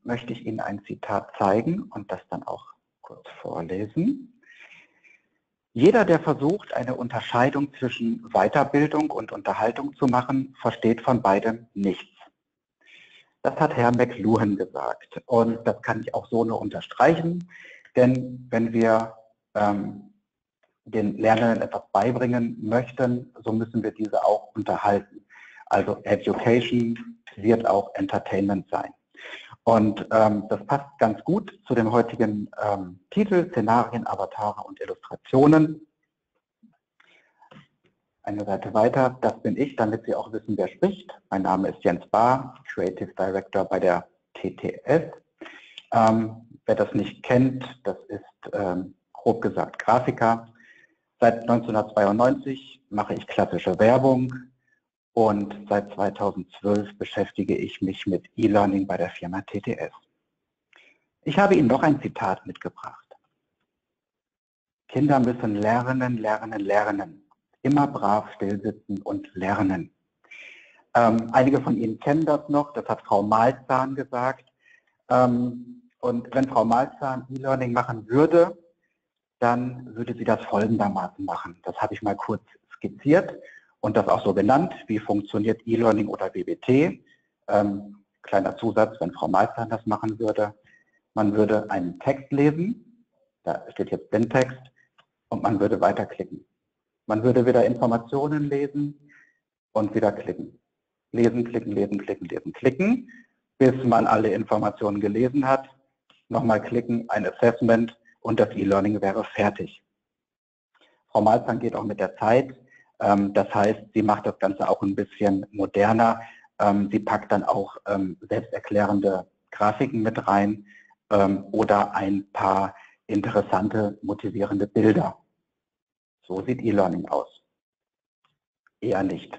möchte ich Ihnen ein Zitat zeigen und das dann auch kurz vorlesen. Jeder, der versucht, eine Unterscheidung zwischen Weiterbildung und Unterhaltung zu machen, versteht von beidem nichts. Das hat Herr McLuhan gesagt und das kann ich auch so nur unterstreichen, denn wenn wir den Lernenden etwas beibringen möchten, so müssen wir diese auch unterhalten. Also Education wird auch Entertainment sein. Und das passt ganz gut zu dem heutigen Titel, Szenarien, Avatare und Illustrationen. Eine Seite weiter, das bin ich, damit Sie auch wissen, wer spricht. Mein Name ist Jens Bahr, Creative Director bei der TTS. Wer das nicht kennt, das ist grob gesagt Grafiker. Seit 1992 mache ich klassische Werbung und seit 2012 beschäftige ich mich mit E-Learning bei der Firma TTS. Ich habe Ihnen noch ein Zitat mitgebracht. Kinder müssen lernen, lernen, lernen. Immer brav stillsitzen und lernen. Einige von Ihnen kennen das noch, das hat Frau Malzahn gesagt. Und wenn Frau Malzahn E-Learning machen würde, dann würde sie das folgendermaßen machen. Das habe ich mal kurz skizziert und das auch so genannt. Wie funktioniert E-Learning oder BBT? Kleiner Zusatz, wenn Frau Malzahn das machen würde. Man würde einen Text lesen, da steht jetzt Blindtext, und man würde weiterklicken. Man würde wieder Informationen lesen und wieder klicken. Lesen, klicken, lesen, klicken, lesen, klicken, bis man alle Informationen gelesen hat. Nochmal klicken, ein Assessment und das E-Learning wäre fertig. Frau Malzahn geht auch mit der Zeit. Das heißt, sie macht das Ganze auch ein bisschen moderner. Sie packt dann auch selbsterklärende Grafiken mit rein oder ein paar interessante, motivierende Bilder. So sieht E-Learning aus. Eher nicht.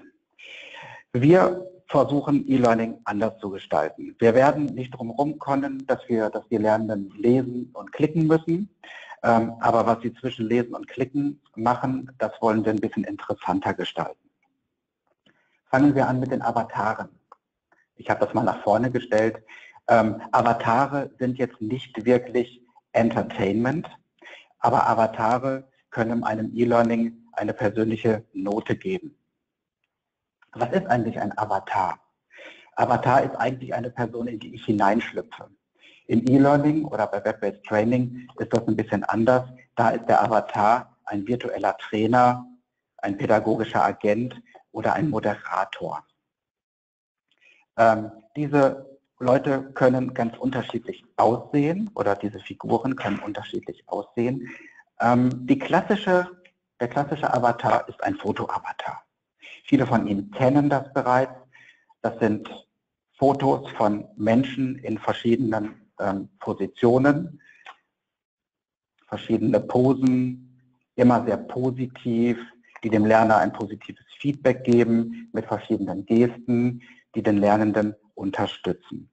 Wir versuchen E-Learning anders zu gestalten. Wir werden nicht drum herum kommen, dass die Lernenden lesen und klicken müssen. Aber was sie zwischen Lesen und Klicken machen, das wollen wir ein bisschen interessanter gestalten. Fangen wir an mit den Avataren. Ich habe das mal nach vorne gestellt. Avatare sind jetzt nicht wirklich Entertainment, aber Avatare können einem E-Learning eine persönliche Note geben. Was ist eigentlich ein Avatar? Avatar ist eigentlich eine Person, in die ich hineinschlüpfe. Im E-Learning oder bei Web-Based Training ist das ein bisschen anders. Da ist der Avatar ein virtueller Trainer, ein pädagogischer Agent oder ein Moderator. Diese Leute können ganz unterschiedlich aussehen oder diese Figuren können unterschiedlich aussehen. Der klassische Avatar ist ein Foto-Avatar. Viele von Ihnen kennen das bereits. Das sind Fotos von Menschen in verschiedenen Positionen, verschiedene Posen, immer sehr positiv, die dem Lerner ein positives Feedback geben, mit verschiedenen Gesten, die den Lernenden unterstützen.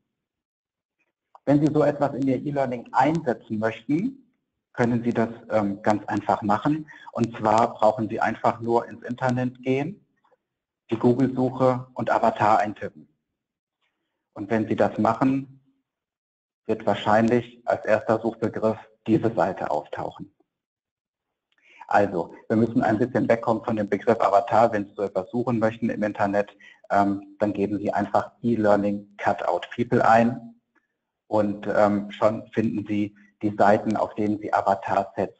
Wenn Sie so etwas in Ihr E-Learning einsetzen möchten, können Sie das ganz einfach machen. Und zwar brauchen Sie einfach nur ins Internet gehen, die Google-Suche und Avatar eintippen. Und wenn Sie das machen, wird wahrscheinlich als erster Suchbegriff diese Seite auftauchen. Also, wir müssen ein bisschen wegkommen von dem Begriff Avatar. Wenn Sie so etwas suchen möchten im Internet, dann geben Sie einfach E-Learning Cutout People ein und schon finden Sie die Seiten, auf denen Sie Avatar-Sets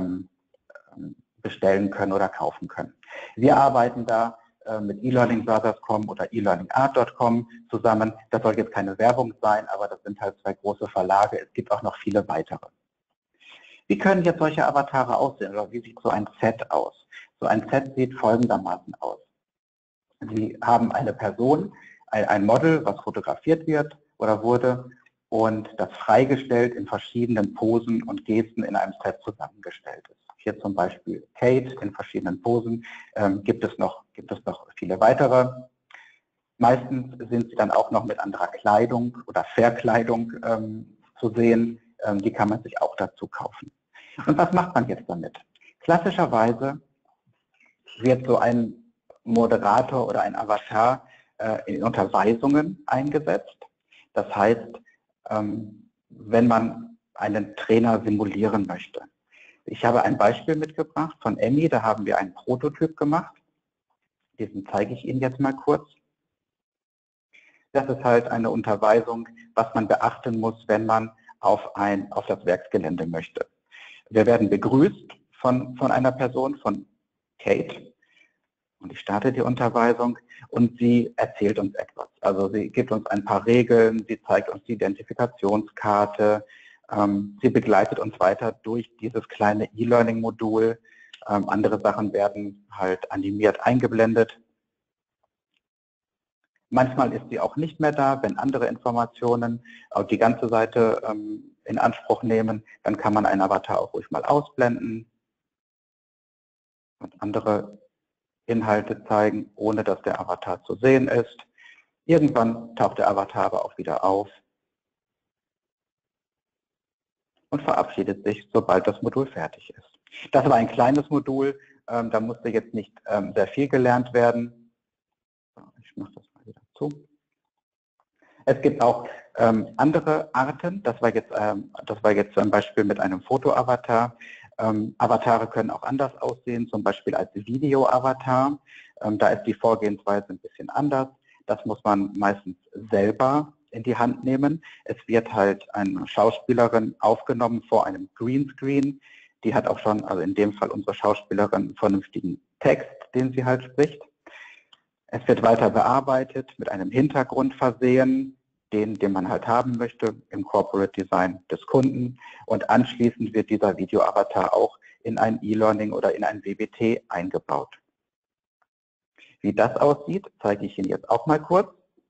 bestellen können oder kaufen können. Wir arbeiten da mit elearningbrothers.com oder elearningart.com zusammen. Das soll jetzt keine Werbung sein, aber das sind halt zwei große Verlage. Es gibt auch noch viele weitere. Wie können jetzt solche Avatare aussehen oder wie sieht so ein Set aus? So ein Set sieht folgendermaßen aus. Sie haben eine Person, ein Model, was fotografiert wird oder wurde und das freigestellt in verschiedenen Posen und Gesten in einem Set zusammengestellt ist. Hier zum Beispiel Kate in verschiedenen Posen, gibt es noch viele weitere. Meistens sind sie dann auch noch mit anderer Kleidung oder Verkleidung zu sehen. Die kann man sich auch dazu kaufen. Und was macht man jetzt damit? Klassischerweise wird so ein Moderator oder ein Avatar in Unterweisungen eingesetzt. Das heißt, wenn man einen Trainer simulieren möchte. Ich habe ein Beispiel mitgebracht von Emmy, da haben wir einen Prototyp gemacht. Diesen zeige ich Ihnen jetzt mal kurz. Das ist halt eine Unterweisung, was man beachten muss, wenn man auf das Werksgelände möchte. Wir werden begrüßt von einer Person, von Kate. Und ich starte die Unterweisung und sie erzählt uns etwas. Also sie gibt uns ein paar Regeln, sie zeigt uns die Identifikationskarte, sie begleitet uns weiter durch dieses kleine E-Learning-Modul. Andere Sachen werden halt animiert eingeblendet. Manchmal ist sie auch nicht mehr da, wenn andere Informationen die ganze Seite in Anspruch nehmen, dann kann man einen Avatar auch ruhig mal ausblenden und andere Inhalte zeigen, ohne dass der Avatar zu sehen ist. Irgendwann taucht der Avatar aber auch wieder auf und verabschiedet sich, sobald das Modul fertig ist. Das war ein kleines Modul, da musste jetzt nicht sehr viel gelernt werden. Ich mache das mal wieder zu. Es gibt auch andere Arten, das war jetzt ein Beispiel mit einem Foto-Avatar. Avatare können auch anders aussehen, zum Beispiel als Video-Avatar. Da ist die Vorgehensweise ein bisschen anders. Das muss man meistens selber in die Hand nehmen. Es wird halt eine Schauspielerin aufgenommen vor einem Greenscreen. Die hat auch schon, also in dem Fall unsere Schauspielerin, einen vernünftigen Text, den sie halt spricht. Es wird weiter bearbeitet, mit einem Hintergrund versehen, den man halt haben möchte im Corporate Design des Kunden. Und anschließend wird dieser Video-Avatar auch in ein E-Learning oder in ein WBT eingebaut. Wie das aussieht, zeige ich Ihnen jetzt auch mal kurz.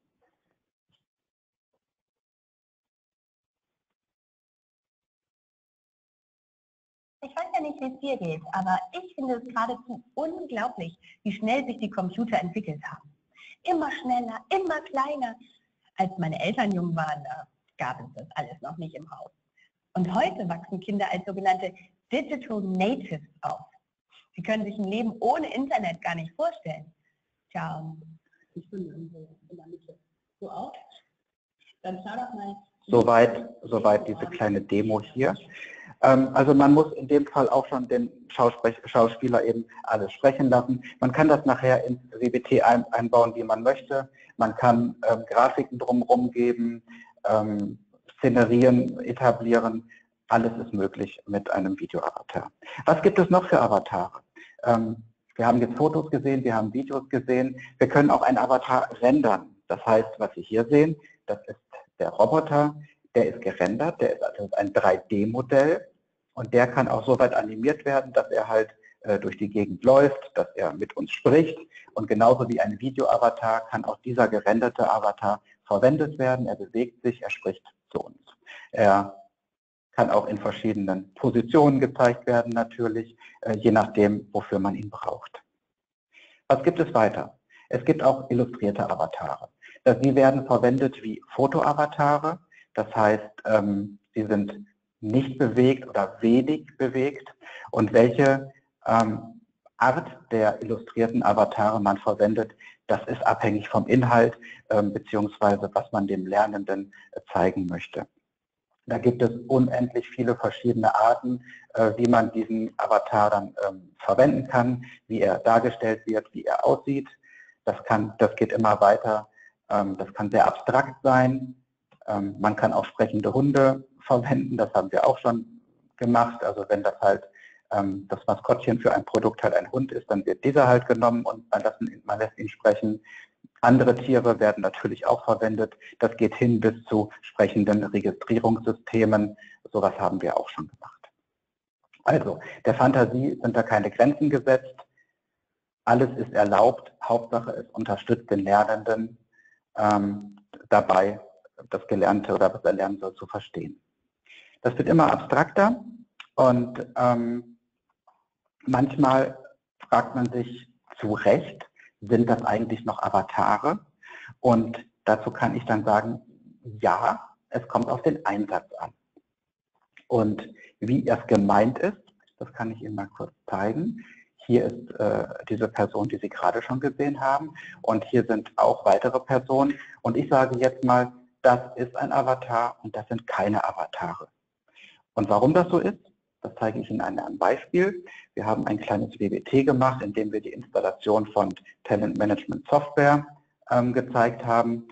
Ich weiß ja nicht, wie es dir geht, aber ich finde es geradezu unglaublich, wie schnell sich die Computer entwickelt haben. Immer schneller, immer kleiner. Als meine Eltern jung waren, gab es das alles noch nicht im Haus. Und heute wachsen Kinder als sogenannte Digital Natives auf. Sie können sich ein Leben ohne Internet gar nicht vorstellen. Tja, ich bin irgendwo in der Mitte. So auch? Dann schau doch mal. Soweit diese kleine Demo hier. Also man muss in dem Fall auch schon den Schauspieler eben alles sprechen lassen. Man kann das nachher ins WBT einbauen, wie man möchte. Man kann Grafiken drumherum geben, Szenerien etablieren. Alles ist möglich mit einem Video-Avatar. Was gibt es noch für Avatare? Wir haben jetzt Fotos gesehen, wir haben Videos gesehen. Wir können auch einen Avatar rendern. Das heißt, was Sie hier sehen, das ist der Roboter, der ist gerendert, das ist ein 3D-Modell und der kann auch so weit animiert werden, dass er halt durch die Gegend läuft, dass er mit uns spricht und genauso wie ein Video-Avatar kann auch dieser gerenderte Avatar verwendet werden. Er bewegt sich, er spricht zu uns. Er kann auch in verschiedenen Positionen gezeigt werden natürlich, je nachdem, wofür man ihn braucht. Was gibt es weiter? Es gibt auch illustrierte Avatare. Die werden verwendet wie Foto-Avatare. Das heißt, sie sind nicht bewegt oder wenig bewegt. Und welche Art der illustrierten Avatare man verwendet, das ist abhängig vom Inhalt beziehungsweise was man dem Lernenden zeigen möchte. Da gibt es unendlich viele verschiedene Arten, wie man diesen Avatar dann verwenden kann, wie er dargestellt wird, wie er aussieht. Das geht immer weiter. Das kann sehr abstrakt sein. Man kann auch sprechende Hunde verwenden. Das haben wir auch schon gemacht. Also wenn das halt das Maskottchen für ein Produkt halt ein Hund ist, dann wird dieser halt genommen und man lässt ihn sprechen. Andere Tiere werden natürlich auch verwendet. Das geht hin bis zu sprechenden Registrierungssystemen. Sowas haben wir auch schon gemacht. Also, der Fantasie sind da keine Grenzen gesetzt. Alles ist erlaubt. Hauptsache, es unterstützt den Lernenden dabei, das Gelernte oder was er lernen soll, zu verstehen. Das wird immer abstrakter und manchmal fragt man sich zu Recht, sind das eigentlich noch Avatare? Und dazu kann ich dann sagen, ja, es kommt auf den Einsatz an. Und wie es gemeint ist, das kann ich Ihnen mal kurz zeigen. Hier ist diese Person, die Sie gerade schon gesehen haben. Und hier sind auch weitere Personen. Und ich sage jetzt mal, das ist ein Avatar und das sind keine Avatare. Und warum das so ist, das zeige ich Ihnen an einem Beispiel. Wir haben ein kleines WBT gemacht, in dem wir die Installation von Talent Management Software gezeigt haben.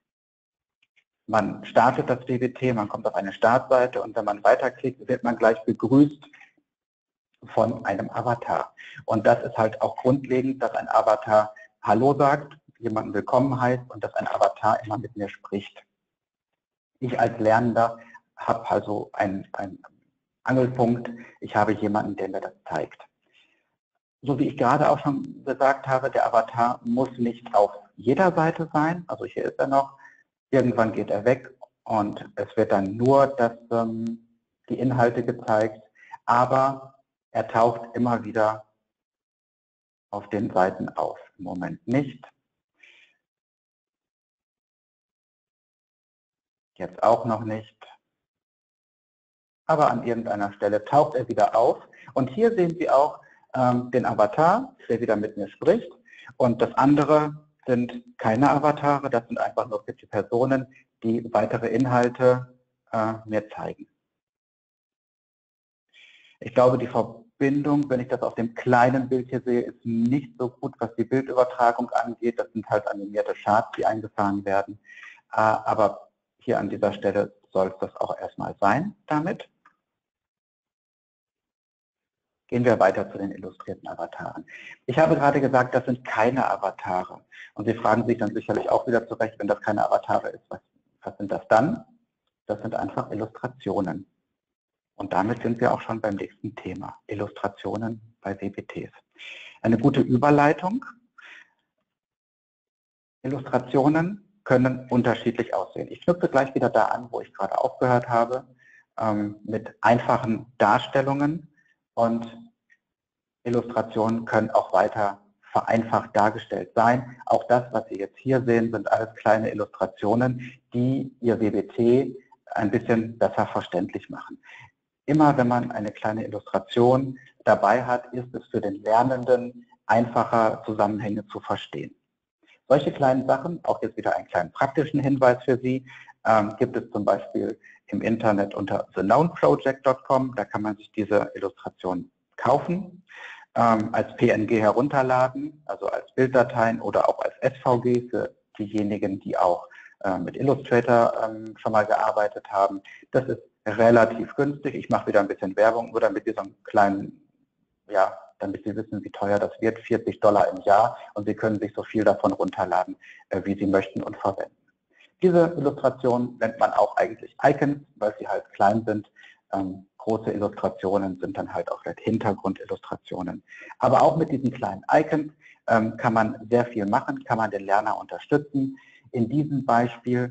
Man startet das WBT, man kommt auf eine Startseite und wenn man weiterklickt, wird man gleich begrüßt von einem Avatar. Und das ist halt auch grundlegend, dass ein Avatar Hallo sagt, jemanden willkommen heißt und dass ein Avatar immer mit mir spricht. Ich als Lernender habe also einen Angelpunkt, ich habe jemanden, der mir das zeigt. So wie ich gerade auch schon gesagt habe, der Avatar muss nicht auf jeder Seite sein, also hier ist er noch, irgendwann geht er weg und es wird dann nur die Inhalte gezeigt, aber er taucht immer wieder auf den Seiten auf. Im Moment nicht. Jetzt auch noch nicht. Aber an irgendeiner Stelle taucht er wieder auf. Und hier sehen Sie auch den Avatar, der wieder mit mir spricht. Und das andere sind keine Avatare, das sind einfach nur die Personen, die weitere Inhalte mir zeigen. Ich glaube, die Verbindung, wenn ich das auf dem kleinen Bild hier sehe, ist nicht so gut, was die Bildübertragung angeht. Das sind halt animierte Charts, die eingefahren werden. Aber hier an dieser Stelle soll es das auch erstmal sein damit. Gehen wir weiter zu den illustrierten Avataren. Ich habe gerade gesagt, das sind keine Avatare. Und Sie fragen sich dann sicherlich auch wieder zurecht, wenn das keine Avatare ist, was sind das dann? Das sind einfach Illustrationen. Und damit sind wir auch schon beim nächsten Thema, Illustrationen bei WBTs. Eine gute Überleitung. Illustrationen können unterschiedlich aussehen. Ich knüpfe gleich wieder da an, wo ich gerade aufgehört habe, mit einfachen Darstellungen. Und Illustrationen können auch weiter vereinfacht dargestellt sein. Auch das, was Sie jetzt hier sehen, sind alles kleine Illustrationen, die Ihr WBT ein bisschen besser verständlich machen. Immer wenn man eine kleine Illustration dabei hat, ist es für den Lernenden einfacher, Zusammenhänge zu verstehen. Solche kleinen Sachen, auch jetzt wieder einen kleinen praktischen Hinweis für Sie, gibt es zum Beispiel im Internet unter theknownproject.com. Da kann man sich diese Illustration kaufen, als PNG herunterladen, also als Bilddateien oder auch als SVG für diejenigen, die auch mit Illustrator schon mal gearbeitet haben. Das ist relativ günstig. Ich mache wieder ein bisschen Werbung, nur damit Sie so einen kleinen, ja, damit Sie wissen, wie teuer das wird, $40 im Jahr, und Sie können sich so viel davon runterladen, wie Sie möchten und verwenden. Diese Illustration nennt man auch eigentlich Icons, weil sie halt klein sind. Große Illustrationen sind dann halt auch Hintergrundillustrationen. Aber auch mit diesen kleinen Icons kann man sehr viel machen, kann man den Lerner unterstützen. In diesem Beispiel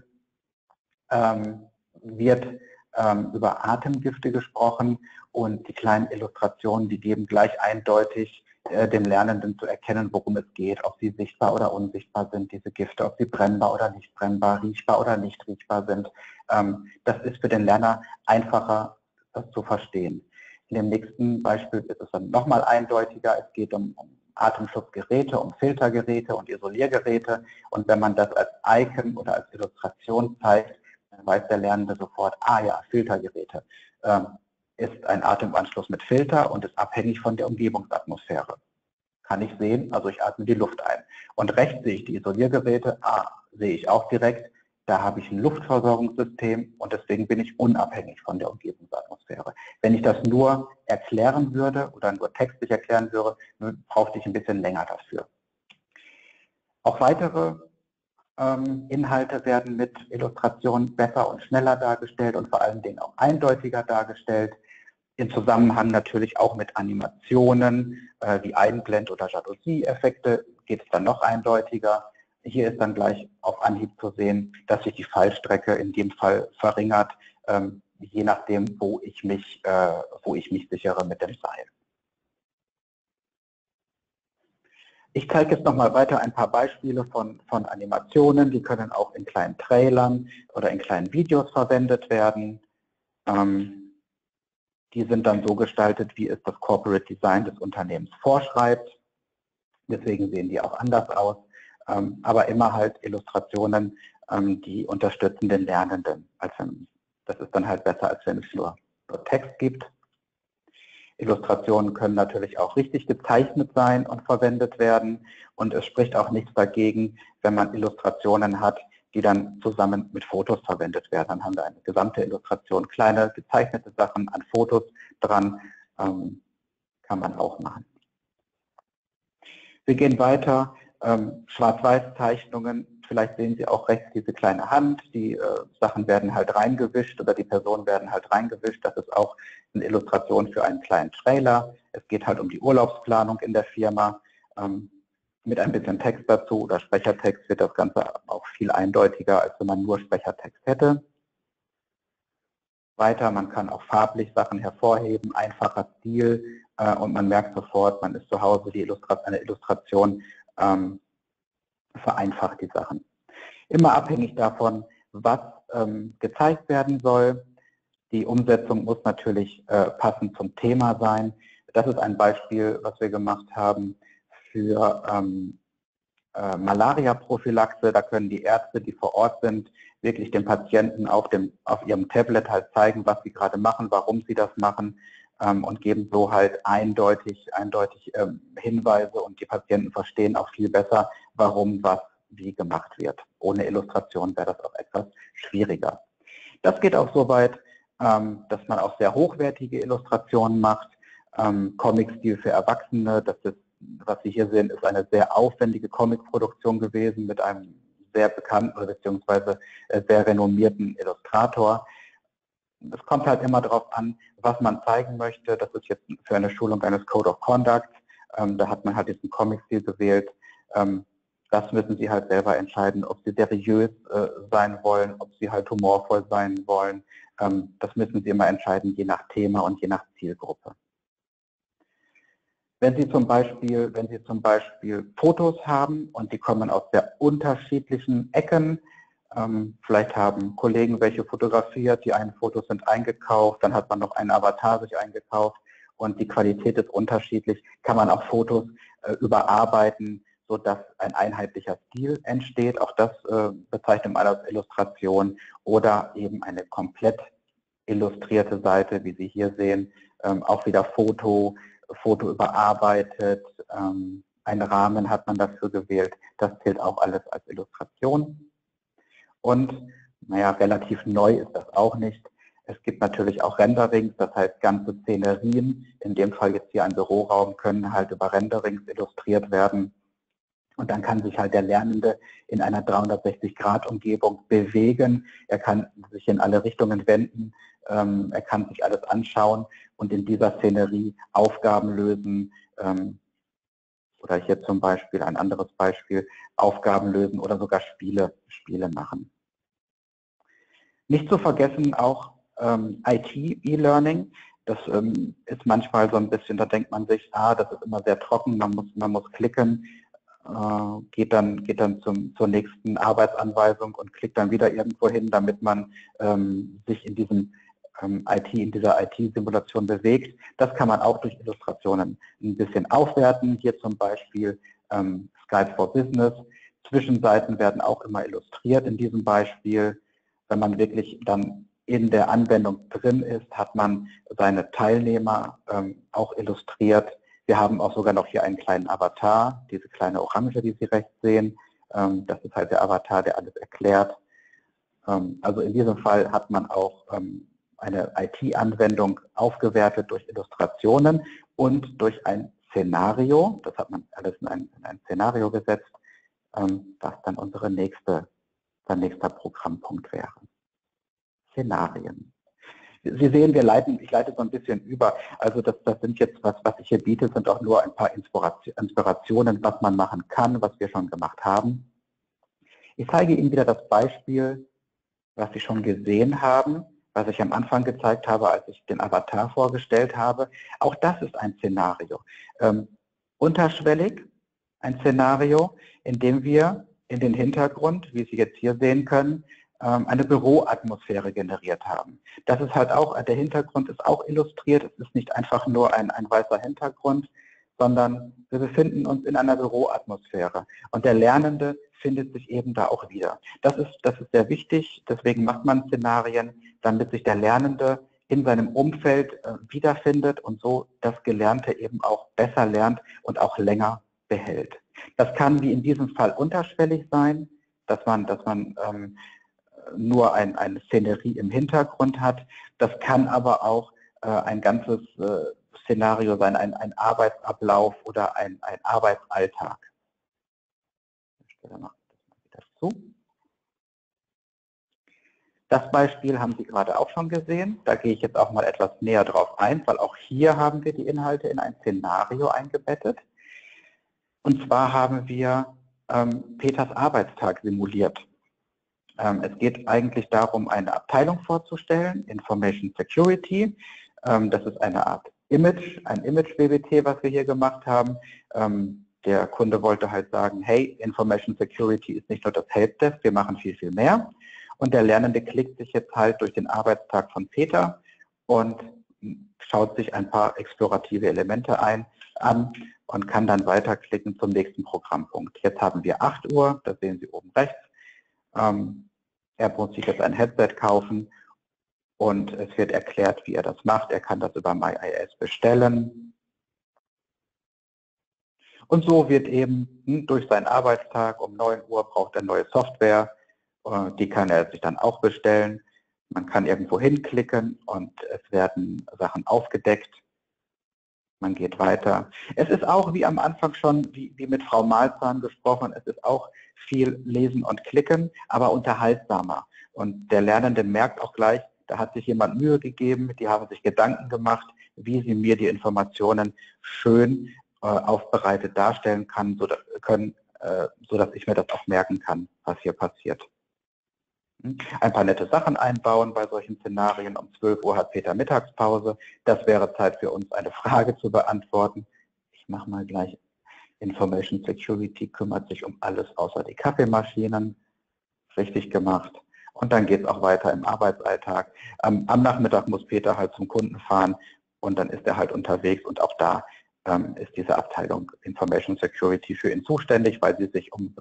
wird über Atemgifte gesprochen, und die kleinen Illustrationen, die geben gleich eindeutig dem Lernenden zu erkennen, worum es geht, ob sie sichtbar oder unsichtbar sind, diese Gifte, ob sie brennbar oder nicht brennbar, riechbar oder nicht riechbar sind. Das ist für den Lerner einfacher, das zu verstehen. In dem nächsten Beispiel ist es dann nochmal eindeutiger. Es geht um Atemschutzgeräte, um Filtergeräte und Isoliergeräte. Und wenn man das als Icon oder als Illustration zeigt, dann weiß der Lernende sofort, ah ja, Filtergeräte. Ist ein Atemanschluss mit Filter und ist abhängig von der Umgebungsatmosphäre. Kann ich sehen, also ich atme die Luft ein. Und rechts sehe ich die Isoliergeräte, sehe ich auch direkt, da habe ich ein Luftversorgungssystem und deswegen bin ich unabhängig von der Umgebungsatmosphäre. Wenn ich das nur erklären würde oder nur textlich erklären würde, brauchte ich ein bisschen länger dafür. Auch weitere Inhalte werden mit Illustrationen besser und schneller dargestellt und vor allen Dingen auch eindeutiger dargestellt. Im Zusammenhang natürlich auch mit Animationen wie Einblend- oder Jalousie-Effekte geht es dann noch eindeutiger. Hier ist dann gleich auf Anhieb zu sehen, dass sich die Fallstrecke in dem Fall verringert, je nachdem, wo ich mich sichere mit dem Seil. Ich zeige jetzt nochmal weiter ein paar Beispiele von Animationen. Die können auch in kleinen Trailern oder in kleinen Videos verwendet werden. Die sind dann so gestaltet, wie es das Corporate Design des Unternehmens vorschreibt. Deswegen sehen die auch anders aus. Aber immer halt Illustrationen, die unterstützen den Lernenden. Das ist dann halt besser, als wenn es nur Text gibt. Illustrationen können natürlich auch richtig gezeichnet sein und verwendet werden. Und es spricht auch nichts dagegen, wenn man Illustrationen hat, die dann zusammen mit Fotos verwendet werden. Dann haben wir eine gesamte Illustration, kleine gezeichnete Sachen an Fotos dran, kann man auch machen. Wir gehen weiter, Schwarz-Weiß-Zeichnungen, vielleicht sehen Sie auch rechts diese kleine Hand, die Sachen werden halt reingewischt oder die Personen werden halt reingewischt. Das ist auch eine Illustration für einen kleinen Trailer. Es geht halt um die Urlaubsplanung in der Firma. Mit ein bisschen Text dazu oder Sprechertext wird das Ganze auch viel eindeutiger, als wenn man nur Sprechertext hätte. Weiter, man kann auch farblich Sachen hervorheben, einfacher Stil und man merkt sofort, man ist zu Hause, eine Illustration vereinfacht die Sachen. Immer abhängig davon, was gezeigt werden soll. Die Umsetzung muss natürlich passend zum Thema sein. Das ist ein Beispiel, was wir gemacht haben für Malaria-Prophylaxe. Da können die Ärzte, die vor Ort sind, wirklich dem Patienten auf ihrem Tablet halt zeigen, was sie gerade machen, warum sie das machen und geben so halt eindeutig Hinweise und die Patienten verstehen auch viel besser, warum was wie gemacht wird. Ohne Illustration wäre das auch etwas schwieriger. Das geht auch so weit, dass man auch sehr hochwertige Illustrationen macht. Comic-Stil für Erwachsene, was Sie hier sehen, ist eine sehr aufwendige Comic-Produktion gewesen mit einem sehr bekannten bzw. sehr renommierten Illustrator. Es kommt halt immer darauf an, was man zeigen möchte. Das ist jetzt für eine Schulung eines Code of Conduct. Da hat man halt diesen Comic-Stil gewählt. Das müssen Sie halt selber entscheiden, ob Sie seriös sein wollen, ob Sie halt humorvoll sein wollen. Das müssen Sie immer entscheiden, je nach Thema und je nach Zielgruppe. Wenn Sie zum Beispiel Fotos haben und die kommen aus sehr unterschiedlichen Ecken, vielleicht haben Kollegen welche fotografiert, die einen Fotos sind eingekauft, dann hat man noch einen Avatar sich eingekauft und die Qualität ist unterschiedlich, kann man auch Fotos überarbeiten, sodass ein einheitlicher Stil entsteht. Auch das bezeichnet man als Illustration oder eben eine komplett illustrierte Seite, wie Sie hier sehen, auch wieder Foto überarbeitet, einen Rahmen hat man dafür gewählt, das zählt auch alles als Illustration. Und naja, relativ neu ist das auch nicht. Es gibt natürlich auch Renderings, das heißt ganze Szenerien, in dem Fall jetzt hier ein Büroraum, können halt über Renderings illustriert werden. Und dann kann sich halt der Lernende in einer 360-Grad-Umgebung bewegen. Er kann sich in alle Richtungen wenden, er kann sich alles anschauen und in dieser Szenerie Aufgaben lösen. Oder hier zum Beispiel ein anderes Beispiel, Aufgaben lösen oder sogar Spiele machen. Nicht zu vergessen auch IT-E-Learning. Das ist manchmal so ein bisschen, da denkt man sich, das ist immer sehr trocken, man muss klicken. Geht dann zur nächsten Arbeitsanweisung und klickt dann wieder irgendwo hin, damit man sich in dieser IT-Simulation bewegt. Das kann man auch durch Illustrationen ein bisschen aufwerten. Hier zum Beispiel Skype for Business. Zwischenseiten werden auch immer illustriert in diesem Beispiel. Wenn man wirklich dann in der Anwendung drin ist, hat man seine Teilnehmer auch illustriert. Wir haben auch sogar noch hier einen kleinen Avatar, diese kleine Orange, die Sie rechts sehen. Das ist halt der Avatar, der alles erklärt. Also in diesem Fall hat man auch eine IT-Anwendung aufgewertet durch Illustrationen und durch ein Szenario. Das hat man alles in ein Szenario gesetzt, was dann unser nächster Programmpunkt wäre. Szenarien. Sie sehen, ich leite so ein bisschen über, also das sind jetzt, was ich hier biete, sind auch nur ein paar Inspirationen, was man machen kann, was wir schon gemacht haben. Ich zeige Ihnen wieder das Beispiel, was Sie schon gesehen haben, was ich am Anfang gezeigt habe, als ich den Avatar vorgestellt habe. Auch das ist ein Szenario. Unterschwellig ein Szenario, in dem wir in den Hintergrund, wie Sie jetzt hier sehen können, eine Büroatmosphäre generiert haben. Das ist halt auch, der Hintergrund ist auch illustriert, es ist nicht einfach nur ein weißer Hintergrund, sondern wir befinden uns in einer Büroatmosphäre und der Lernende findet sich eben da auch wieder. Das ist sehr wichtig, deswegen macht man Szenarien, damit sich der Lernende in seinem Umfeld wiederfindet und so das Gelernte eben auch besser lernt und auch länger behält. Das kann wie in diesem Fall unterschwellig sein, dass man nur eine Szenerie im Hintergrund hat. Das kann aber auch ein ganzes Szenario sein, ein Arbeitsablauf oder ein Arbeitsalltag. Ich mache das mal wieder zu. Das Beispiel haben Sie gerade auch schon gesehen. Da gehe ich jetzt auch mal etwas näher drauf ein, weil auch hier haben wir die Inhalte in ein Szenario eingebettet. Und zwar haben wir Peters Arbeitstag simuliert. Es geht eigentlich darum, eine Abteilung vorzustellen, Information Security. Das ist eine Art Image, ein Image-BWT, was wir hier gemacht haben. Der Kunde wollte halt sagen, hey, Information Security ist nicht nur das Helpdesk, wir machen viel, viel mehr. Und der Lernende klickt sich jetzt halt durch den Arbeitstag von Peter und schaut sich ein paar explorative Elemente an und kann dann weiterklicken zum nächsten Programmpunkt. Jetzt haben wir 8 Uhr, das sehen Sie oben rechts. Er muss sich jetzt ein Headset kaufen und es wird erklärt, wie er das macht. Er kann das über MyIS bestellen. Und so wird eben durch seinen Arbeitstag um 9 Uhr braucht er neue Software. Die kann er sich dann auch bestellen. Man kann irgendwo hinklicken und es werden Sachen aufgedeckt. Man geht weiter. Es ist auch, wie am Anfang schon, wie mit Frau Malzahn gesprochen, es ist auch viel Lesen und Klicken, aber unterhaltsamer. Und der Lernende merkt auch gleich, da hat sich jemand Mühe gegeben, die haben sich Gedanken gemacht, wie sie mir die Informationen schön aufbereitet darstellen sodass ich mir das auch merken kann, was hier passiert. Ein paar nette Sachen einbauen bei solchen Szenarien. Um 12 Uhr hat Peter Mittagspause. Das wäre Zeit für uns, eine Frage zu beantworten. Ich mache mal gleich, Information Security kümmert sich um alles außer die Kaffeemaschinen. Richtig gemacht. Und dann geht es auch weiter im Arbeitsalltag. Am Nachmittag muss Peter halt zum Kunden fahren und dann ist er halt unterwegs und auch da ist diese Abteilung Information Security für ihn zuständig, weil sie sich um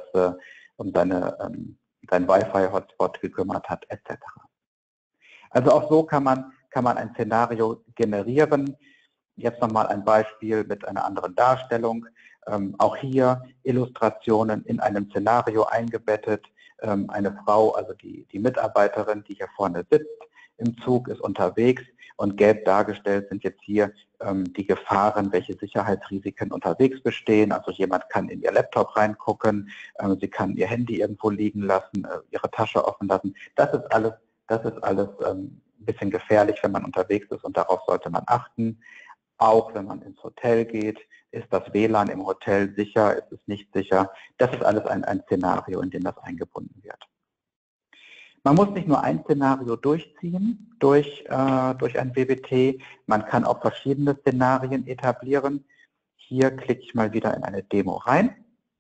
sein Wi-Fi-Hotspot gekümmert hat, etc. Also auch so kann man ein Szenario generieren. Jetzt nochmal ein Beispiel mit einer anderen Darstellung. Auch hier Illustrationen in einem Szenario eingebettet. Eine Frau, also die Mitarbeiterin, die hier vorne sitzt, im Zug ist unterwegs und gelb dargestellt sind jetzt hier die Gefahren, welche Sicherheitsrisiken unterwegs bestehen. Also jemand kann in ihr Laptop reingucken, sie kann ihr Handy irgendwo liegen lassen, ihre Tasche offen lassen. Das ist alles ein bisschen gefährlich, wenn man unterwegs ist und darauf sollte man achten. Auch wenn man ins Hotel geht, ist das WLAN im Hotel sicher, ist es nicht sicher. Das ist alles ein Szenario, in dem das eingebunden wird. Man muss nicht nur ein Szenario durchziehen durch ein BWT, man kann auch verschiedene Szenarien etablieren. Hier klicke ich mal wieder in eine Demo rein.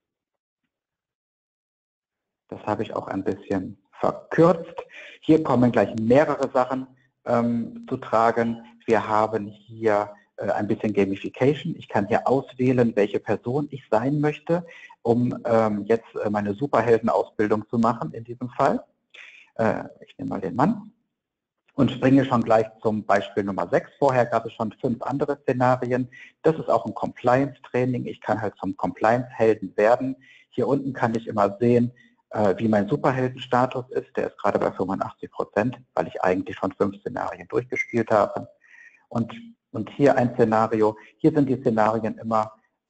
Das habe ich auch ein bisschen verkürzt. Hier kommen gleich mehrere Sachen zu tragen. Wir haben hier ein bisschen Gamification. Ich kann hier auswählen, welche Person ich sein möchte, um jetzt meine Superheldenausbildung zu machen in diesem Fall. Ich nehme mal den Mann und springe schon gleich zum Beispiel Nummer 6. Vorher gab es schon 5 andere Szenarien. Das ist auch ein Compliance-Training. Ich kann halt zum Compliance-Helden werden. Hier unten kann ich immer sehen, wie mein Superheldenstatus ist. Der ist gerade bei 85%, weil ich eigentlich schon 5 Szenarien durchgespielt habe. Und hier ein Szenario. Hier sind die Szenarien immer,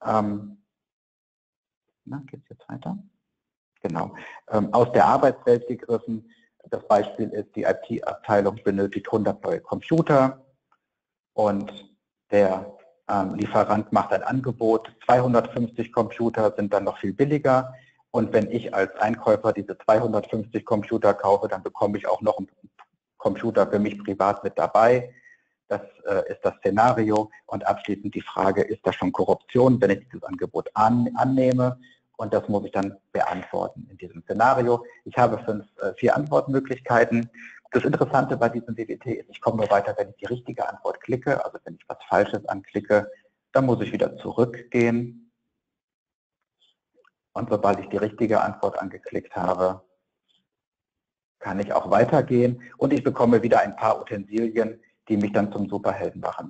geht es jetzt weiter? Genau, aus der Arbeitswelt gegriffen. Das Beispiel ist, die IT-Abteilung benötigt 100 neue Computer und der Lieferant macht ein Angebot. 250 Computer sind dann noch viel billiger. Und wenn ich als Einkäufer diese 250 Computer kaufe, dann bekomme ich auch noch einen Computer für mich privat mit dabei. Das ist das Szenario. Und abschließend die Frage, ist das schon Korruption, wenn ich dieses Angebot annehme? Und das muss ich dann beantworten in diesem Szenario. Ich habe 4 Antwortmöglichkeiten. Das Interessante bei diesem BWT ist, ich komme nur weiter, wenn ich die richtige Antwort klicke. Also wenn ich was Falsches anklicke, dann muss ich wieder zurückgehen. Und sobald ich die richtige Antwort angeklickt habe, kann ich auch weitergehen und ich bekomme wieder ein paar Utensilien, die mich dann zum Superhelden machen.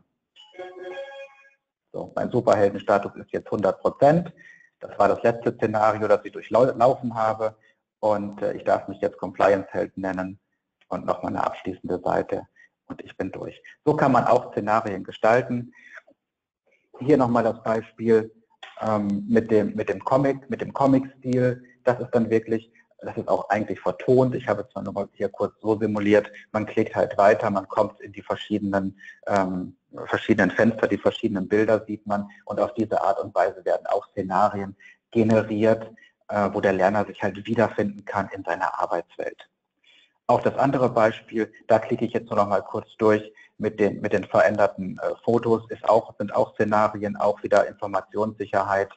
So, mein Superheldenstatus ist jetzt 100%. Das war das letzte Szenario, das ich durchlaufen habe. Und ich darf mich jetzt Compliance-Held nennen und nochmal eine abschließende Seite. Und ich bin durch. So kann man auch Szenarien gestalten. Hier nochmal das Beispiel mit dem Comic-Stil. Das ist dann wirklich, das ist auch eigentlich vertont. Ich habe es zwar nur mal hier kurz so simuliert. Man klickt halt weiter, man kommt in die verschiedenen Fenster, die verschiedenen Bilder sieht man. Und auf diese Art und Weise werden auch Szenarien generiert, wo der Lerner sich halt wiederfinden kann in seiner Arbeitswelt. Auch das andere Beispiel, da klicke ich jetzt nur noch mal kurz durch mit den veränderten Fotos, sind auch Szenarien, auch wieder Informationssicherheit.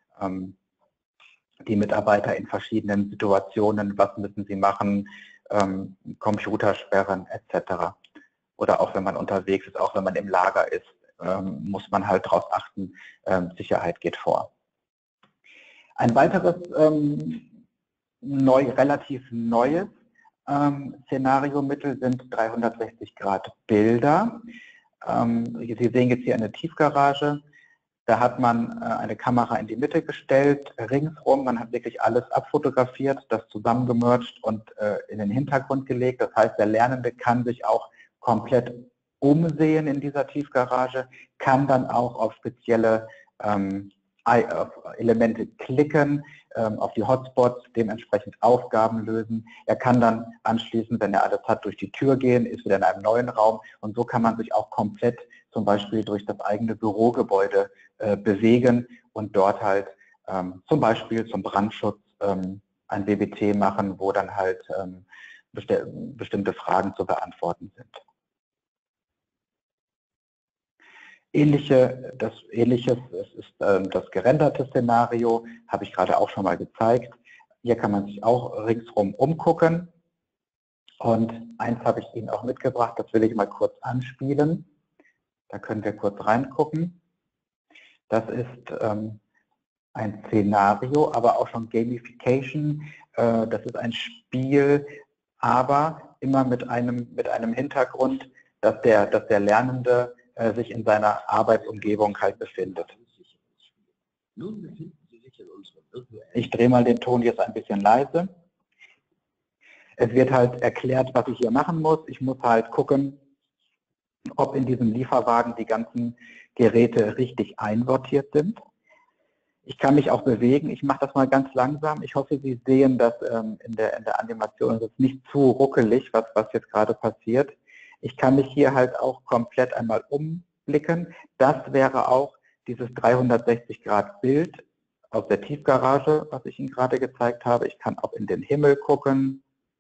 Die Mitarbeiter in verschiedenen Situationen, was müssen sie machen, Computersperren etc. Oder auch wenn man unterwegs ist, auch wenn man im Lager ist, muss man halt darauf achten, Sicherheit geht vor. Ein weiteres relativ neues Szenariomittel sind 360-Grad-Bilder. Sie sehen jetzt hier eine Tiefgarage. Da hat man eine Kamera in die Mitte gestellt, ringsrum. Man hat wirklich alles abfotografiert, das zusammengemerged und in den Hintergrund gelegt. Das heißt, der Lernende kann sich auch komplett umsehen in dieser Tiefgarage, kann dann auch auf spezielle auf Elemente klicken, auf die Hotspots, dementsprechend Aufgaben lösen. Er kann dann anschließend, wenn er alles hat, durch die Tür gehen, ist wieder in einem neuen Raum und so kann man sich auch komplett zum Beispiel durch das eigene Bürogebäude bewegen und dort halt zum Beispiel zum Brandschutz ein WBT machen, wo dann halt bestimmte Fragen zu beantworten sind. Ähnliches ist das gerenderte Szenario, habe ich gerade auch schon mal gezeigt. Hier kann man sich auch ringsrum umgucken. Und eins habe ich Ihnen auch mitgebracht, das will ich mal kurz anspielen. Da können wir kurz reingucken. Das ist ein Szenario, aber auch schon Gamification. Das ist ein Spiel, aber immer mit einem Hintergrund, dass der Lernende sich in seiner Arbeitsumgebung halt befindet. Ich drehe mal den Ton jetzt ein bisschen leise. Es wird halt erklärt, was ich hier machen muss. Ich muss halt gucken, ob in diesem Lieferwagen die ganzen Geräte richtig einsortiert sind. Ich kann mich auch bewegen. Ich mache das mal ganz langsam. Ich hoffe, Sie sehen das in der Animation. Es ist nicht zu ruckelig, was jetzt gerade passiert. Ich kann mich hier halt auch komplett einmal umblicken. Das wäre auch dieses 360-Grad-Bild aus der Tiefgarage, was ich Ihnen gerade gezeigt habe. Ich kann auch in den Himmel gucken.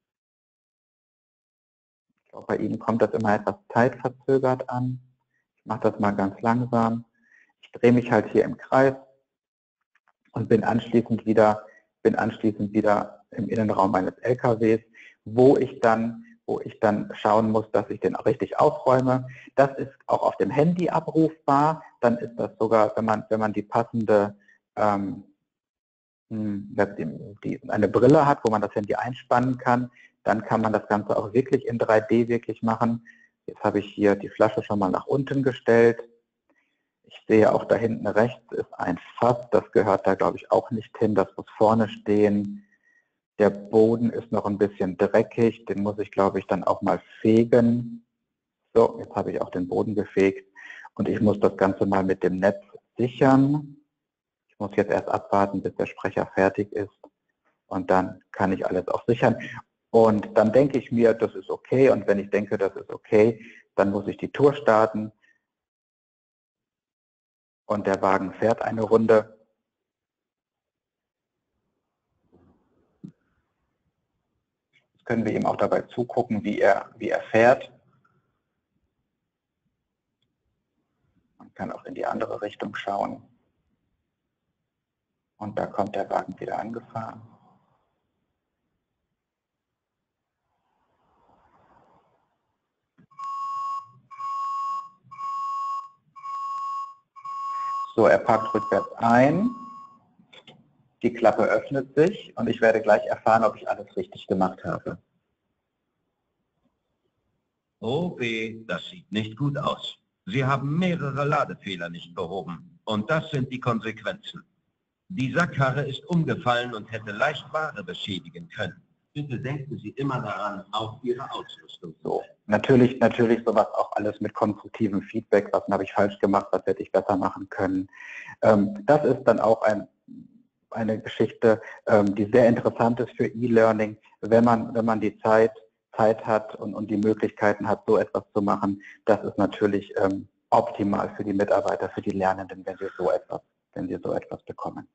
Ich glaube, bei Ihnen kommt das immer etwas zeitverzögert an. Ich mache das mal ganz langsam. Ich drehe mich halt hier im Kreis und bin anschließend wieder im Innenraum meines LKWs, wo ich dann schauen muss, dass ich den auch richtig aufräume. Das ist auch auf dem Handy abrufbar. Dann ist das sogar, wenn man die passende eine Brille hat, wo man das Handy einspannen kann, dann kann man das Ganze auch wirklich in 3D wirklich machen. Jetzt habe ich hier die Flasche schon mal nach unten gestellt. Ich sehe auch da hinten rechts ist ein Fass, das gehört da glaube ich auch nicht hin, das muss vorne stehen. Der Boden ist noch ein bisschen dreckig, den muss ich glaube ich dann auch mal fegen. So, jetzt habe ich auch den Boden gefegt und ich muss das Ganze mal mit dem Netz sichern. Ich muss jetzt erst abwarten, bis der Sprecher fertig ist und dann kann ich alles auch sichern. Und dann denke ich mir, das ist okay und wenn ich denke, das ist okay, dann muss ich die Tour starten. Und der Wagen fährt eine Runde. Jetzt können wir ihm auch dabei zugucken, wie er fährt. Man kann auch in die andere Richtung schauen. Und da kommt der Wagen wieder angefahren. So, er parkt rückwärts ein. die Klappe öffnet sich und ich werde gleich erfahren, ob ich alles richtig gemacht habe. Oh weh, das sieht nicht gut aus. Sie haben mehrere Ladefehler nicht behoben. Und das sind die Konsequenzen. Die Sackkarre ist umgefallen und hätte leicht Ware beschädigen können. Bitte denken Sie immer daran, auch Ihre Ausrüstung zu So, natürlich sowas auch alles mit konstruktivem Feedback. Was habe ich falsch gemacht, was hätte ich besser machen können. Das ist dann auch eine Geschichte, die sehr interessant ist für E-Learning, wenn man die Zeit hat und die Möglichkeiten hat, so etwas zu machen. Das ist natürlich optimal für die Mitarbeiter, für die Lernenden, wenn sie so etwas bekommen.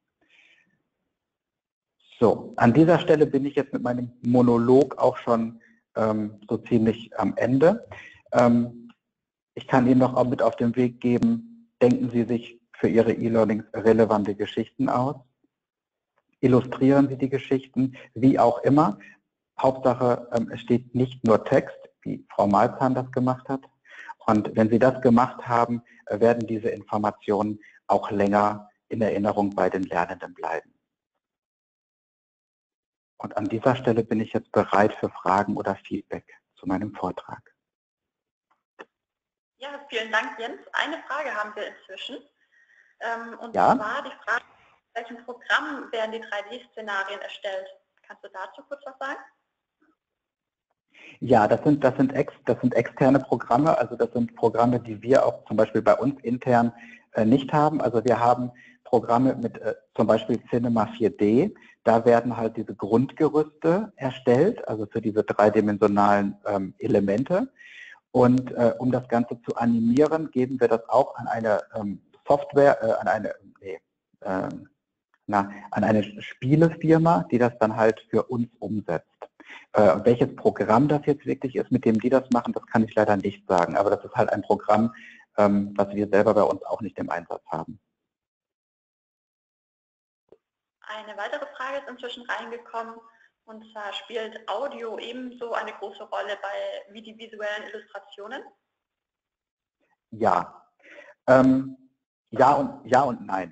So, an dieser Stelle bin ich jetzt mit meinem Monolog auch schon so ziemlich am Ende. Ich kann Ihnen noch auch mit auf den Weg geben, denken Sie sich für Ihre E-Learnings relevante Geschichten aus. Illustrieren Sie die Geschichten, wie auch immer. Hauptsache, es steht nicht nur Text, wie Frau Malzahn das gemacht hat. Und wenn Sie das gemacht haben, werden diese Informationen auch länger in Erinnerung bei den Lernenden bleiben. Und an dieser Stelle bin ich jetzt bereit für Fragen oder Feedback zu meinem Vortrag. Ja, vielen Dank, Jens. Eine Frage haben wir inzwischen. Und ja? zwar die Frage, in welchem Programm werden die 3D-Szenarien erstellt? Kannst du dazu kurz was sagen? Ja, das sind externe Programme, also das sind Programme, die wir auch zum Beispiel bei uns intern nicht haben. Also wir haben Programme mit zum Beispiel Cinema 4D, da werden halt diese Grundgerüste erstellt, also für diese dreidimensionalen Elemente. Und um das Ganze zu animieren, geben wir das auch an eine Software, an eine Spielefirma, die das dann halt für uns umsetzt. Welches Programm das jetzt wirklich ist, mit dem die das machen, das kann ich leider nicht sagen. Aber das ist halt ein Programm, was wir selber bei uns auch nicht im Einsatz haben. Eine weitere Frage ist inzwischen reingekommen, und zwar spielt Audio ebenso eine große Rolle wie die visuellen Illustrationen? Ja. Ja und nein.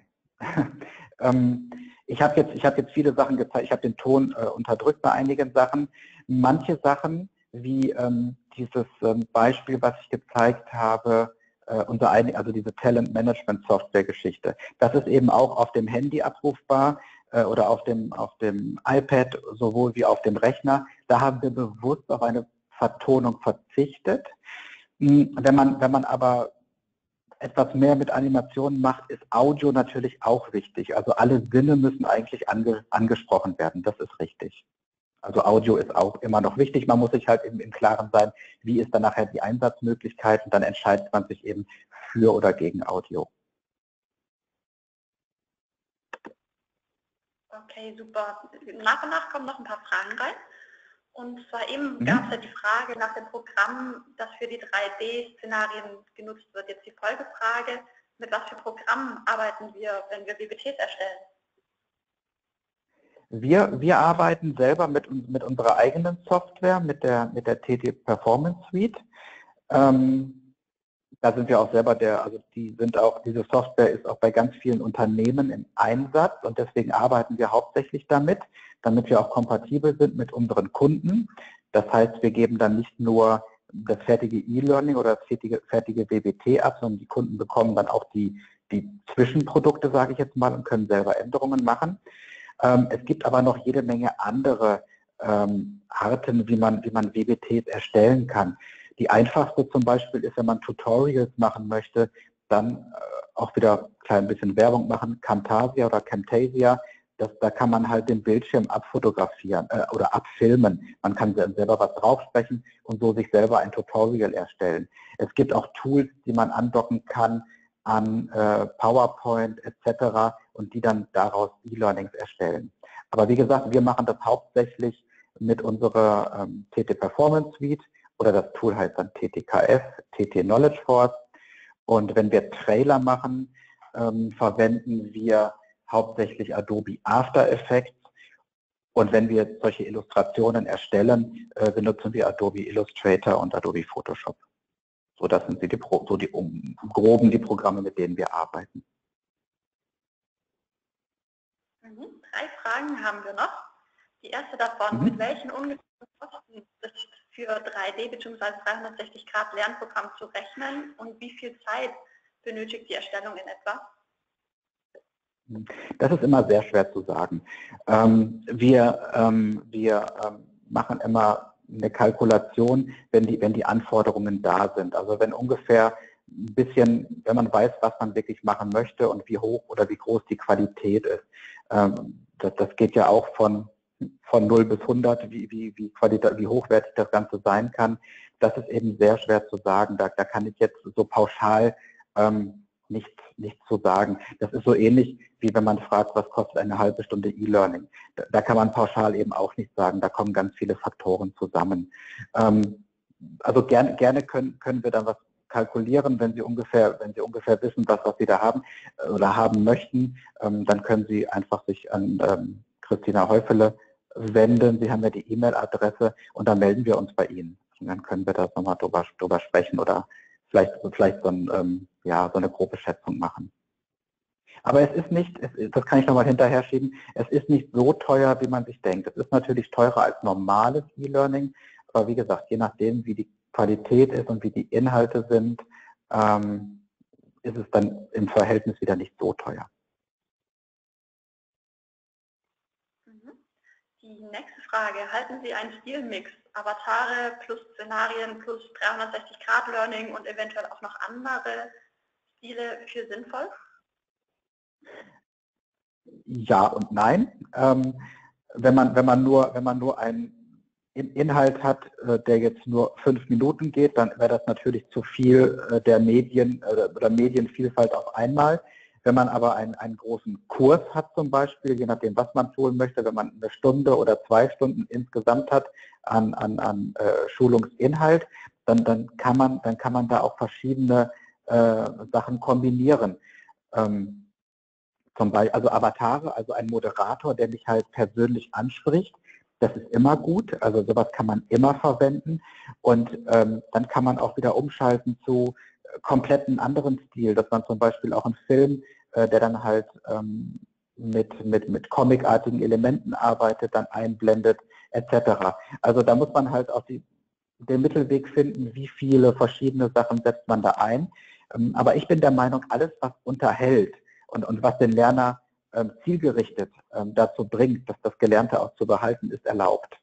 Ich habe jetzt viele Sachen gezeigt, ich habe den Ton unterdrückt bei einigen Sachen. Manche Sachen, wie dieses Beispiel, was ich gezeigt habe, also diese Talent Management Software Geschichte, das ist eben auch auf dem Handy abrufbar oder auf dem iPad, sowohl wie auf dem Rechner. Da haben wir bewusst auf eine Vertonung verzichtet. Wenn man aber etwas mehr mit Animationen macht, ist Audio natürlich auch wichtig. Also alle Sinne müssen eigentlich angesprochen werden, das ist richtig. Also Audio ist auch immer noch wichtig, man muss sich halt im Klaren sein, wie ist dann nachher die Einsatzmöglichkeit und dann entscheidet man sich eben für oder gegen Audio. Okay, super. Nach und nach kommen noch ein paar Fragen rein. Und zwar eben gab es ja die Frage nach dem Programm, das für die 3D-Szenarien genutzt wird. Jetzt die Folgefrage, mit was für Programmen arbeiten wir, wenn wir BBTs erstellen? Wir arbeiten selber mit unserer eigenen Software, mit der TT Performance Suite. Da sind wir auch selber diese Software ist auch bei ganz vielen Unternehmen im Einsatz und deswegen arbeiten wir hauptsächlich damit wir auch kompatibel sind mit unseren Kunden. Das heißt, wir geben dann nicht nur das fertige E-Learning oder das fertige BBT ab, sondern die Kunden bekommen dann auch die Zwischenprodukte, sage ich jetzt mal, und können selber Änderungen machen. Es gibt aber noch jede Menge andere Arten, wie man BBTs erstellen kann. Die einfachste zum Beispiel ist, wenn man Tutorials machen möchte, dann auch wieder ein klein bisschen Werbung machen, Camtasia oder Camtasia. Da kann man halt den Bildschirm abfotografieren oder abfilmen. Man kann selber was draufsprechen und so sich selber ein Tutorial erstellen. Es gibt auch Tools, die man andocken kann an PowerPoint etc. und die dann daraus E-Learnings erstellen. Aber wie gesagt, wir machen das hauptsächlich mit unserer TT Performance Suite oder das Tool heißt dann TTKF, TT Knowledge Force. Und wenn wir Trailer machen, verwenden wir hauptsächlich Adobe After Effects. Und wenn wir solche Illustrationen erstellen, benutzen wir Adobe Illustrator und Adobe Photoshop. So, das sind im Groben die Programme, mit denen wir arbeiten. 3 Fragen haben wir noch. Die erste davon, mit welchen ungefähren Kosten ist für 3D bzw. 360-Grad-Lernprogramm zu rechnen und wie viel Zeit benötigt die Erstellung in etwa? Das ist immer sehr schwer zu sagen. Wir machen immer eine Kalkulation, wenn die Anforderungen da sind. Also wenn ungefähr ein bisschen, wenn man weiß, was man wirklich machen möchte und wie hoch oder wie groß die Qualität ist. Das geht ja auch von 0 bis 100, wie hochwertig das Ganze sein kann. Das ist eben sehr schwer zu sagen. Da kann ich jetzt so pauschal nichts zu sagen. Das ist so ähnlich, wie wenn man fragt, was kostet eine halbe Stunde E-Learning. Da kann man pauschal eben auch nicht sagen, da kommen ganz viele Faktoren zusammen. Also gerne können wir dann was kalkulieren, wenn Sie ungefähr wissen, was Sie da haben oder haben möchten, dann können Sie einfach sich an Christina Häufele wenden. Sie haben ja die E-Mail-Adresse und dann melden wir uns bei Ihnen. Und dann können wir da nochmal drüber sprechen oder vielleicht so eine grobe Schätzung machen. Aber es ist nicht, das kann ich nochmal hinterher schieben, es ist nicht so teuer, wie man sich denkt. Es ist natürlich teurer als normales E-Learning, aber wie gesagt, je nachdem, wie die Qualität ist und wie die Inhalte sind, ist es dann im Verhältnis wieder nicht so teuer. Die nächste Frage, halten Sie einen Stilmix, Avatare plus Szenarien plus 360-Grad-Learning und eventuell auch noch andere Stile für sinnvoll? Ja und nein. Wenn man nur einen Inhalt hat, der jetzt nur 5 Minuten geht, dann wäre das natürlich zu viel der Medien oder Medienvielfalt auf einmal. Wenn man aber einen großen Kurs hat zum Beispiel, je nachdem, was man tun möchte, wenn man eine Stunde oder 2 Stunden insgesamt hat an Schulungsinhalt, dann kann man da auch verschiedene Sachen kombinieren. Zum Beispiel, also Avatare, also ein Moderator, der mich halt persönlich anspricht, das ist immer gut, also sowas kann man immer verwenden und dann kann man auch wieder umschalten zu kompletten anderen Stil, dass man zum Beispiel auch einen Film, der dann halt mit comicartigen Elementen arbeitet, dann einblendet, etc. Also da muss man halt auch den Mittelweg finden, wie viele verschiedene Sachen setzt man da ein. Aber ich bin der Meinung, alles, was unterhält und was den Lerner zielgerichtet dazu bringt, dass das Gelernte auch zu behalten, ist erlaubt.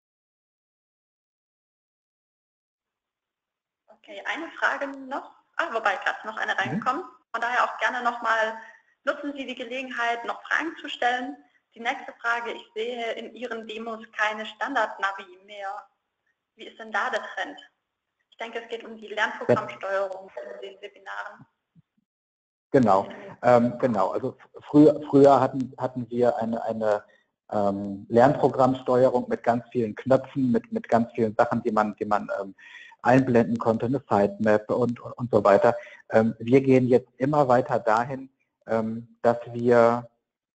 Okay, eine Frage noch, wobei gerade noch eine reingekommen. Von daher auch gerne nochmal, nutzen Sie die Gelegenheit, noch Fragen zu stellen. Die nächste Frage, ich sehe in Ihren Demos keine Standard-Navi mehr. Wie ist denn da der Trend? Ich denke, es geht um die Lernprogrammsteuerung in den Webinaren. Genau. Also früher hatten wir eine Lernprogrammsteuerung mit ganz vielen Knöpfen, mit ganz vielen Sachen, die man einblenden konnte, eine Sitemap und so weiter. Wir gehen jetzt immer weiter dahin, dass wir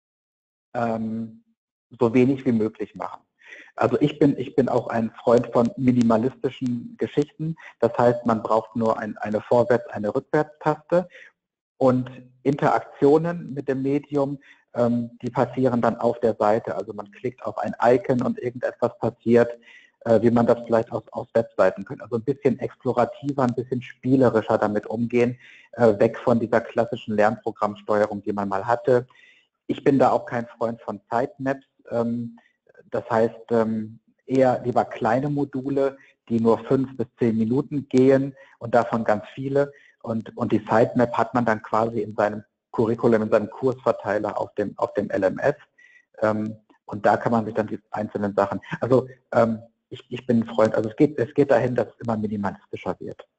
so wenig wie möglich machen. Also ich bin auch ein Freund von minimalistischen Geschichten. Das heißt, man braucht nur eine Vorwärts-, eine Rückwärtstaste und Interaktionen mit dem Medium, die passieren dann auf der Seite. Also man klickt auf ein Icon und irgendetwas passiert, wie man das vielleicht aus Webseiten könnte. Also ein bisschen explorativer, ein bisschen spielerischer damit umgehen, weg von dieser klassischen Lernprogrammsteuerung, die man mal hatte. Ich bin da auch kein Freund von Sitemaps. Das heißt, eher lieber kleine Module, die nur 5 bis 10 Minuten gehen und davon ganz viele. Und die Sitemap hat man dann quasi in seinem Curriculum, in seinem Kursverteiler auf dem LMS. Und da kann man sich dann die einzelnen Sachen. Also ich bin ein Freund, also es geht dahin, dass es immer minimalistischer wird.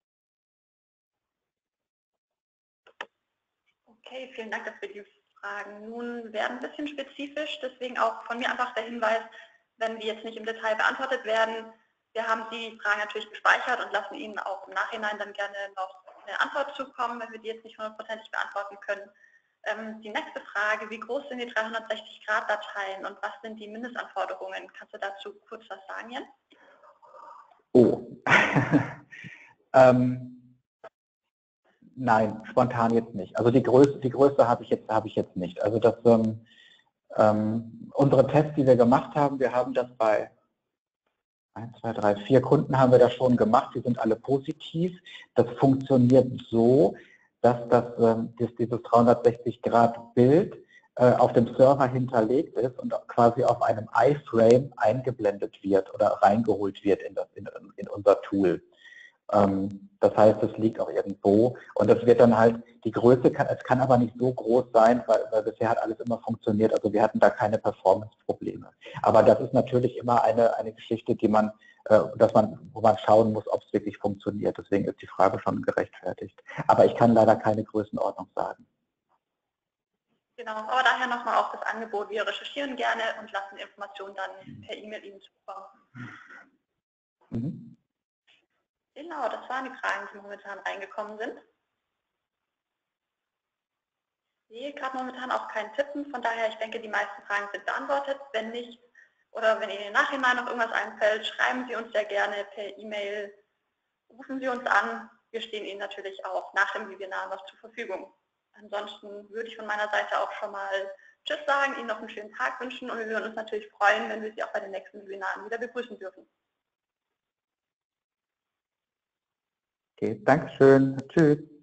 Okay, vielen Dank für die Fragen. Nun werden ein bisschen spezifisch, deswegen auch von mir einfach der Hinweis, wenn die jetzt nicht im Detail beantwortet werden, wir haben die Fragen natürlich gespeichert und lassen Ihnen auch im Nachhinein dann gerne noch eine Antwort zukommen, wenn wir die jetzt nicht 100%ig beantworten können. Die nächste Frage, wie groß sind die 360-Grad-Dateien und was sind die Mindestanforderungen? Kannst du dazu kurz was sagen, Jens? Oh. Nein, spontan jetzt nicht. Also die Größe habe ich jetzt nicht. Also das Unsere Tests, die wir gemacht haben, wir haben das bei 1, 2, 3, 4 Kunden haben wir das schon gemacht, die sind alle positiv. Das funktioniert so, dass dieses 360-Grad-Bild auf dem Server hinterlegt ist und quasi auf einem iFrame eingeblendet wird oder reingeholt wird in unser Tool. Das heißt, es liegt auch irgendwo und das wird dann halt, die Größe es kann aber nicht so groß sein, weil bisher hat alles immer funktioniert, also wir hatten da keine Performance-Probleme. Aber das ist natürlich immer eine Geschichte, die man, wo man schauen muss, ob es wirklich funktioniert. Deswegen ist die Frage schon gerechtfertigt. Aber ich kann leider keine Größenordnung sagen. Genau, aber daher nochmal auch das Angebot, wir recherchieren gerne und lassen Informationen dann per E-Mail Ihnen zukommen. Mhm. Genau, das waren die Fragen, die momentan reingekommen sind. Ich sehe gerade momentan auch keinen Tippen, von daher, ich denke, die meisten Fragen sind beantwortet. Wenn nicht, oder wenn Ihnen im Nachhinein noch irgendwas einfällt, schreiben Sie uns sehr gerne per E-Mail, rufen Sie uns an. Wir stehen Ihnen natürlich auch nach dem Webinar noch zur Verfügung. Ansonsten würde ich von meiner Seite auch schon mal Tschüss sagen, Ihnen noch einen schönen Tag wünschen und wir würden uns natürlich freuen, wenn wir Sie auch bei den nächsten Webinaren wieder begrüßen dürfen. Okay, Dankeschön. Tschüss.